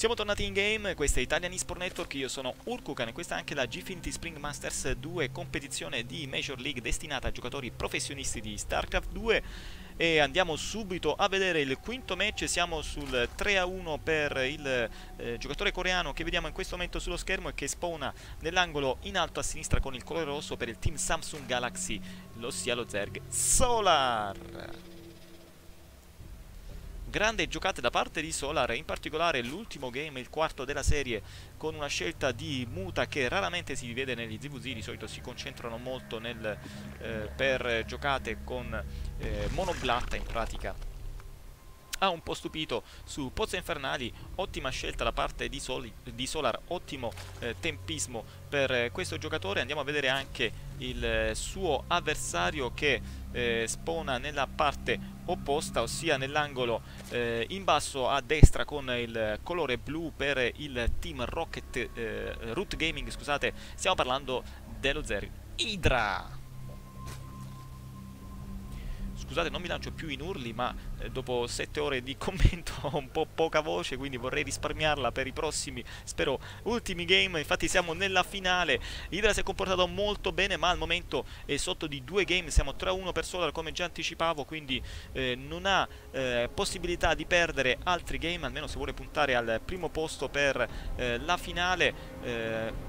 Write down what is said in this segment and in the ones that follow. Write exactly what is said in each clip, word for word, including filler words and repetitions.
Siamo tornati in game, questa è Italian Esport Network, io sono Urkukan e questa è anche la Gfinity Spring Masters due, competizione di Major League destinata a giocatori professionisti di StarCraft due. E andiamo subito a vedere il quinto match. Siamo sul tre a uno per il eh, giocatore coreano che vediamo in questo momento sullo schermo e che spawna nell'angolo in alto a sinistra con il colore rosso per il team Samsung Galaxy, ossia lo Zerg Solar. Grande giocata da parte di Solar, in particolare l'ultimo game, il quarto della serie, con una scelta di muta che raramente si vede negli Z V Z. Di solito si concentrano molto nel, eh, per giocate con eh, monoblatta in pratica. Ha un po' stupito su Pozze Infernali, ottima scelta da parte di, Soli, di Solar, ottimo eh, tempismo per eh, questo giocatore. Andiamo a vedere anche il eh, suo avversario che eh, spawna nella parte opposta, ossia nell'angolo eh, in basso a destra con il colore blu per il team Rocket eh, Root Gaming, scusate, stiamo parlando dello Zerg Hydra. Scusate, non mi lancio più in urli, ma eh, dopo sette ore di commento ho un po' poca voce, quindi vorrei risparmiarla per i prossimi, spero, ultimi game. Infatti siamo nella finale. Hydra si è comportato molto bene, ma al momento è sotto di due game. Siamo tre a uno per Solar, come già anticipavo, quindi eh, non ha eh, possibilità di perdere altri game, almeno se vuole puntare al primo posto per eh, la finale. Eh,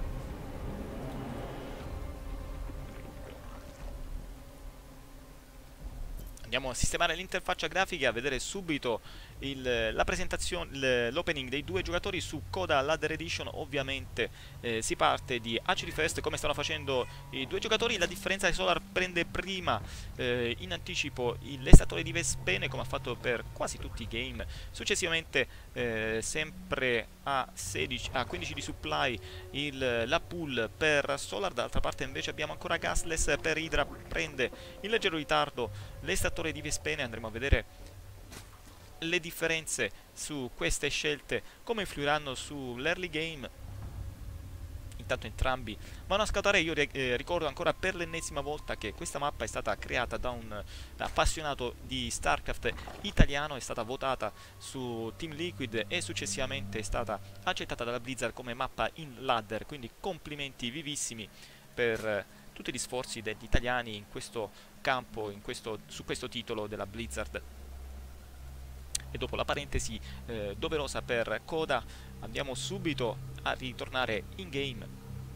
Andiamo a sistemare l'interfaccia grafica e a vedere subito il, la presentazione, l'opening dei due giocatori su Coda Ladder Edition. Ovviamente eh, si parte di Archery First, come stanno facendo i due giocatori. La differenza è che Solar prende prima eh, in anticipo l'estatore di Vespene, come ha fatto per quasi tutti i game. Successivamente eh, sempre a, sedici, a quindici di supply il, la pool per Solar. D'altra parte invece abbiamo ancora Gastless per Hydra, prende in leggero ritardo l'estatore di Vespene. Andremo a vedere le differenze su queste scelte, come influiranno sull'early game. Intanto entrambi vanno a scattare. Io eh, ricordo ancora per l'ennesima volta che questa mappa è stata creata da un appassionato di StarCraft italiano, è stata votata su Team Liquid e successivamente è stata accettata dalla Blizzard come mappa in ladder, quindi complimenti vivissimi per eh, tutti gli sforzi degli italiani in questo campo, in questo, su questo titolo della Blizzard. E dopo la parentesi eh, doverosa per Coda, andiamo subito a ritornare in game.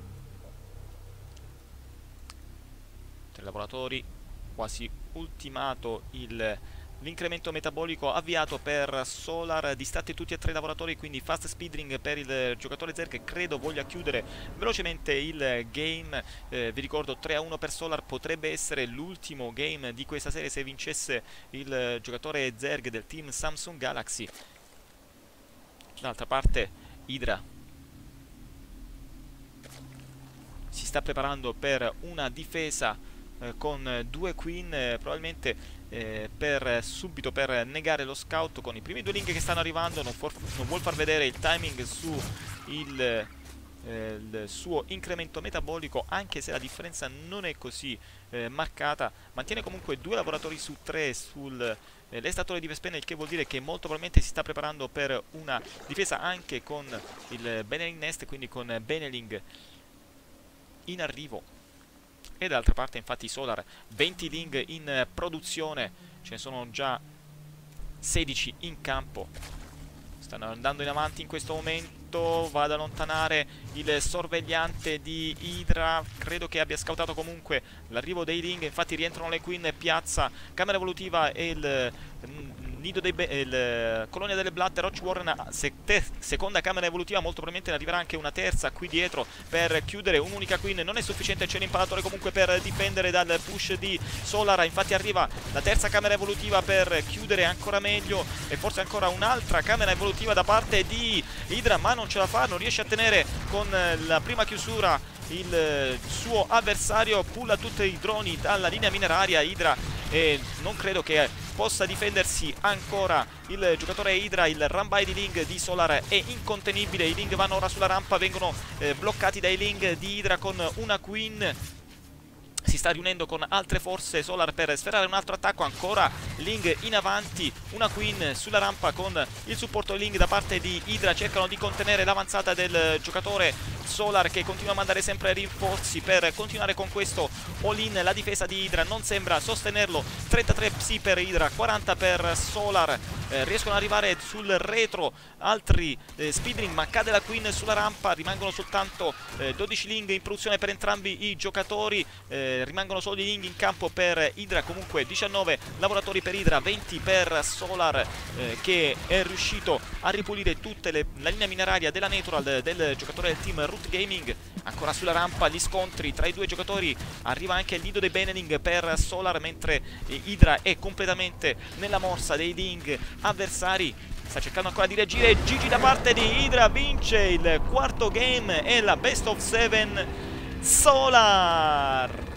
Tre lavoratori, quasi ultimato il l'incremento metabolico avviato per Solar. Distratti tutti e tre i lavoratori, quindi fast speedring per il giocatore Zerg, credo voglia chiudere velocemente il game. Eh, vi ricordo tre a uno per Solar, potrebbe essere l'ultimo game di questa serie se vincesse il giocatore Zerg del team Samsung Galaxy. D'altra parte Hydra si sta preparando per una difesa eh, con due queen, eh, probabilmente Eh, per subito per negare lo scout con i primi due link che stanno arrivando. Non, for, non vuol far vedere il timing su il, eh, il suo incremento metabolico, anche se la differenza non è così eh, marcata. Mantiene comunque due lavoratori su tre sull'estatore eh, di Vespene, il che vuol dire che molto probabilmente si sta preparando per una difesa anche con il Beneling Nest, quindi con Beneling in arrivo. E dall'altra parte infatti Solar, venti link in produzione, ce ne sono già sedici in campo, stanno andando in avanti in questo momento. Va ad allontanare il sorvegliante di Hydra, credo che abbia scautato comunque l'arrivo dei link. Infatti rientrano le queen, piazza camera evolutiva e il nido dei il colonia delle blatte. Roach Warren, se seconda camera evolutiva, molto probabilmente ne arriverà anche una terza qui dietro per chiudere un'unica queen. Non è sufficiente, c'è l'impalatore comunque per difendere dal push di Solar. Infatti arriva la terza camera evolutiva per chiudere ancora meglio, e forse ancora un'altra camera evolutiva da parte di Hydra, ma non ce la fa, non riesce a tenere con la prima chiusura il suo avversario. Pulla tutti i droni dalla linea mineraria Hydra, e non credo che possa difendersi ancora il giocatore Hydra. Il run-by di Ling di Solar è incontenibile, i Ling vanno ora sulla rampa, vengono eh, bloccati dai Ling di Hydra con una queen. si sta riunendo con altre forze Solar per sferrare un altro attacco. Ancora Ling in avanti, una Queen sulla rampa con il supporto Ling da parte di Hydra. Cercano di contenere l'avanzata del giocatore Solar, che continua a mandare sempre rinforzi per continuare con questo all-in. La difesa di Hydra non sembra sostenerlo. Trentatré psi per Hydra, quaranta per Solar. eh, riescono ad arrivare sul retro altri eh, Speedling, ma cade la Queen sulla rampa. Rimangono soltanto eh, dodici Ling in produzione per entrambi i giocatori. eh, rimangono solo i Ling in campo per Hydra. Comunque diciannove lavoratori per Hydra, venti per Solar, eh, che è riuscito a ripulire tutta la linea mineraria della Natural del giocatore del team Root Gaming. Ancora sulla rampa gli scontri tra i due giocatori. Arriva anche il nido dei Baneling per Solar, mentre Hydra è completamente nella morsa dei Ling avversari. Sta cercando ancora di reagire. G G da parte di Hydra, vince il quarto game e la best of seven Solar.